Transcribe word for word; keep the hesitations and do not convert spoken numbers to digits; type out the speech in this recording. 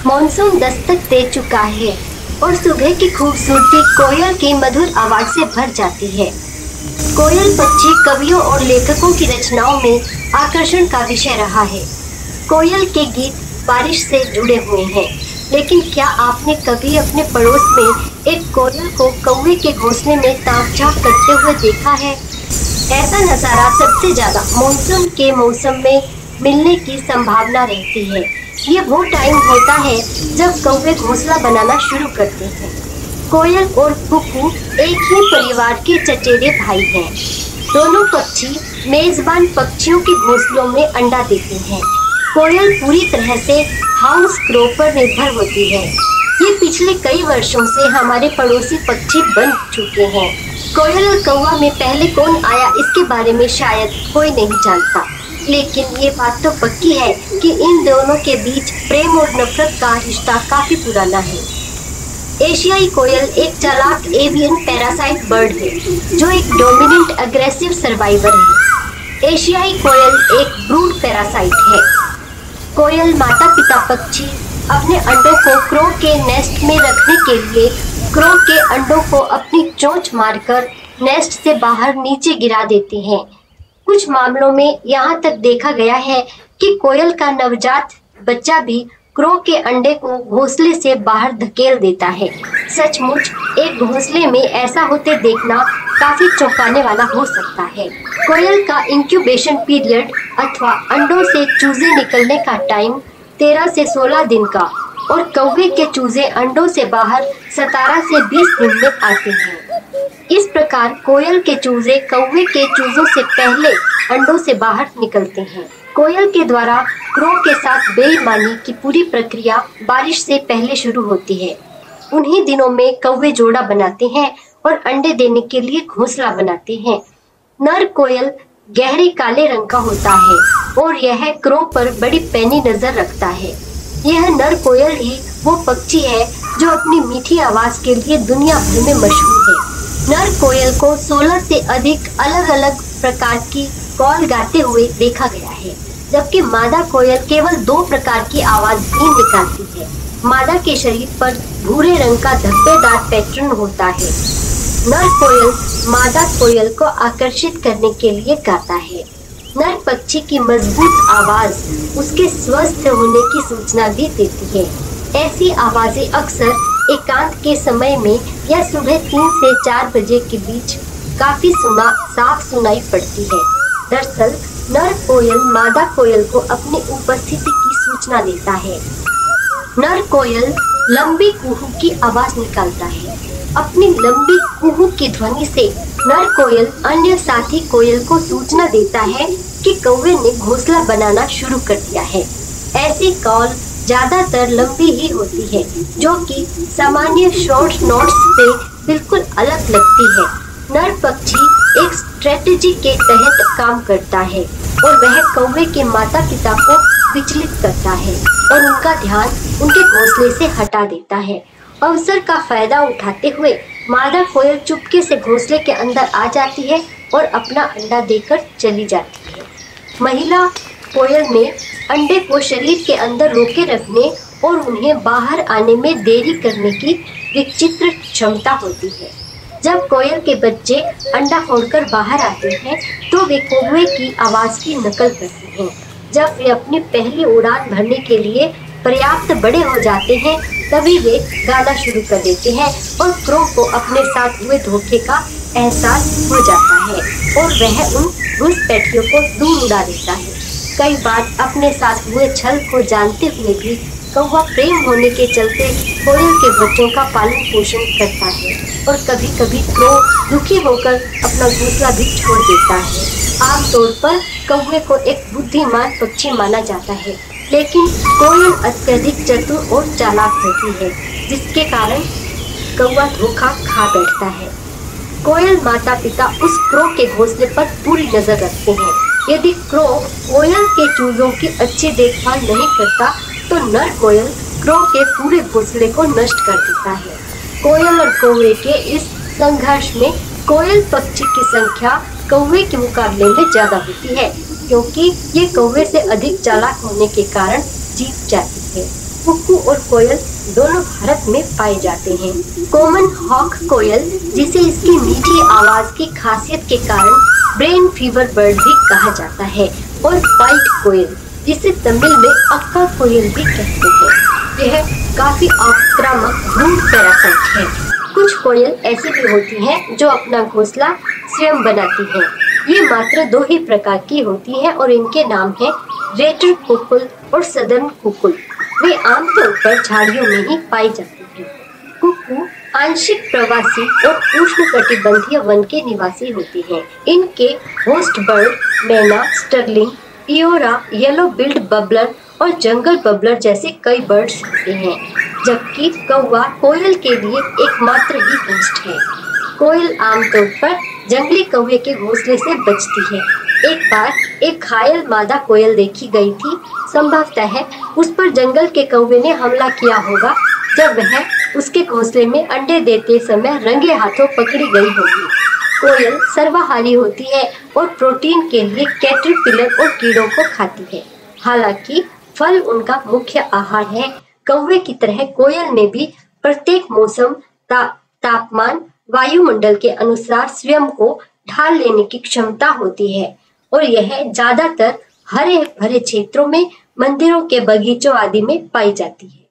Monsoon Dastak दे चुका है और सुबह की खूबसूरती कोयल की मधुर आवाज से भर जाती है। कोयल पक्षी कवियों और लेखकों की रचनाओं में आकर्षण का विषय रहा है। कोयल के गीत बारिश से जुड़े हुए हैं, लेकिन क्या आपने कभी अपने पड़ोस में एक कोयल को कौवे के घोंसले में ताक झांक करते हुए देखा है? ऐसा नजारा सबसे ज्यादा मानसून के मौसम में मिलने की संभावना रहती है। ये वो टाइम होता है जब कौवे घोंसला बनाना शुरू करते हैं। कोयल और कुकू एक ही परिवार के चचेरे भाई हैं। दोनों पक्षी मेजबान पक्षियों के घोंसलों में अंडा देते हैं। कोयल पूरी तरह से हाउस क्रो पर निर्भर होती है। ये पिछले कई वर्षों से हमारे पड़ोसी पक्षी बन चुके हैं। कोयल और कौवा में पहले कौन आया इसके बारे में शायद कोई नहीं जानता, लेकिन ये बात तो पक्की है कि इन दोनों के बीच प्रेम और नफरत का रिश्ता काफी पुराना है। एशियाई कोयल एक चालाक एवियन पैरासाइट बर्ड है जो एक डोमिनेंट अग्रेसिव सर्वाइवर है। एशियाई कोयल एक ब्रूड पैरासाइट है। कोयल माता पिता पक्षी अपने अंडों को क्रो के नेस्ट में रखने के लिए क्रो के अंडों को अपनी चोंच मारकर नेस्ट से बाहर नीचे गिरा देते हैं। कुछ मामलों में यहाँ तक देखा गया है कि कोयल का नवजात बच्चा भी क्रो के अंडे को घोंसले से बाहर धकेल देता है। सचमुच एक घोंसले में ऐसा होते देखना काफी चौंकाने वाला हो सकता है। कोयल का इंक्यूबेशन पीरियड अथवा अंडों से चूजे निकलने का टाइम तेरह से सोलह दिन का और कौवे के चूजे अंडों से बाहर सत्रह से बीस दिन में आते हैं। इस प्रकार कोयल के चूजे कौवे के चूजों से पहले अंडों से बाहर निकलते हैं। कोयल के द्वारा क्रो के साथ बेईमानी की पूरी प्रक्रिया बारिश से पहले शुरू होती है। उन्हीं दिनों में कौवे जोड़ा बनाते हैं और अंडे देने के लिए घोंसला बनाते हैं। नर कोयल गहरे काले रंग का होता है और यह क्रो पर बड़ी पैनी नजर रखता है। यह नर कोयल ही वो पक्षी है जो अपनी मीठी आवाज के लिए दुनिया भर में मशहूर है। नर कोयल को सोलह से अधिक अलग अलग प्रकार की कॉल गाते हुए देखा गया है, जबकि मादा कोयल केवल दो प्रकार की आवाज ही निकालती है। मादा के शरीर पर भूरे रंग का धब्बेदार पैटर्न होता है। नर कोयल मादा कोयल को आकर्षित करने के लिए गाता है। नर पक्षी की मजबूत आवाज उसके स्वस्थ होने की सूचना भी देती है। ऐसी आवाजें अक्सर एकांत के समय में या सुबह तीन से चार बजे के बीच काफी सुना साफ सुनाई पड़ती है। दरअसल नर कोयल मादा कोयल को अपनी उपस्थिति की सूचना देता है। नर कोयल लंबी कुहू की आवाज निकालता है। अपनी लंबी कुहू की ध्वनि से नर कोयल अन्य साथी कोयल को सूचना देता है कि कौवे ने घोंसला बनाना शुरू कर दिया है। ऐसी कॉल ज्यादातर लंबी ही होती है, जो कि सामान्य शॉर्ट नोट्स से बिल्कुल अलग लगती है। नर पक्षी एक स्ट्रेटजी के तहत काम करता है और वह कौवे के माता पिता को विचलित करता है और उनका ध्यान उनके घोंसले से हटा देता है। अवसर का फायदा उठाते हुए मादा कोयल चुपके से घोंसले के अंदर आ जाती है और अपना अंडा देकर चली जाती है। महिला कोयल में अंडे को शरीर के अंदर रोके रखने और उन्हें बाहर आने में देरी करने की विचित्र क्षमता होती है। जब कोयल के बच्चे अंडा फोड़कर बाहर आते हैं तो वे कौवे की आवाज की नकल करते हैं। जब वे अपनी पहली उड़ान भरने के लिए पर्याप्त बड़े हो जाते हैं तभी वे गाना शुरू कर देते हैं और क्रो को अपने साथ हुए धोखे का एहसास हो जाता है और वह उन घुसपैठियों को दूर उड़ा देता है। कई बार अपने साथ हुए छल को जानते हुए भी कौवा प्रेम होने के चलते कोयल के बच्चों का पालन पोषण करता है और कभी कभी क्रो दुखी होकर अपना घोंसला भी छोड़ देता है। आमतौर पर कौवे को एक बुद्धिमान पक्षी माना जाता है, लेकिन कोयल अत्यधिक चतुर और चालाक होती है, जिसके कारण कौवा धोखा खा बैठता है। कोयल माता पिता उस क्रो के घोंसले पर पूरी नजर रखते हैं। यदि क्रो कोयल के चूजों की अच्छी देखभाल नहीं करता तो नर कोयल क्रो के पूरे घोंसले को नष्ट कर देता है। कोयल और कौवे के इस संघर्ष में कोयल पक्षी की संख्या कौवे के मुकाबले में ज्यादा होती है, क्योंकि ये कौवे से अधिक चालाक होने के कारण जीत जाती है। कुक्कू और कोयल दोनों भारत में पाए जाते हैं। कॉमन हॉक कोयल, जिसे इसकी मीठी आवाज की खासियत के कारण ब्रेन फीवर बर्ड भी कहा जाता है, और व्हाइट कोयल, जिसे तमिल में अक्का कोयल भी कहते हैं, यह काफी आक्रामक ब्रूड पैरासाइट है। कुछ कोयल ऐसी भी होती हैं जो अपना घोंसला स्वयं बनाती हैं। ये मात्र दो ही प्रकार की होती हैं और इनके नाम हैं रेटर कुकुल और सदर्न कुकुल। वे आमतौर पर झाड़ियों में ही पाई जाती हैं। कुक्कू आंशिक प्रवासी और उष्णकटिबंधीय वन के निवासी होती हैं। इनके होस्ट बर्ड मैना, starling, iora, yellow billed babbler और जंगल बबलर जैसे कई बर्ड्स होते हैं, जबकि कौवा कोयल के लिए एकमात्र ही होस्ट है। कोयल आमतौर पर जंगली कौवे के घोंसले से बचती है। एक बार एक घायल मादा कोयल देखी गई थी। संभवतः है उस पर जंगल के कौवे ने हमला किया होगा जब वह उसके घोंसले में अंडे देते समय रंगे हाथों पकड़ी गई होगी। कोयल सर्वाहारी होती है और प्रोटीन के लिए कैटरपिलर और कीड़ों को खाती है। हालांकि फल उनका मुख्य आहार है। कौवे की तरह कोयल में भी प्रत्येक मौसम, ता, तापमान, वायुमंडल के अनुसार स्वयं को ढाल लेने की क्षमता होती है और यह ज्यादातर हरे भरे क्षेत्रों में, मंदिरों के बगीचों आदि में पाई जाती है।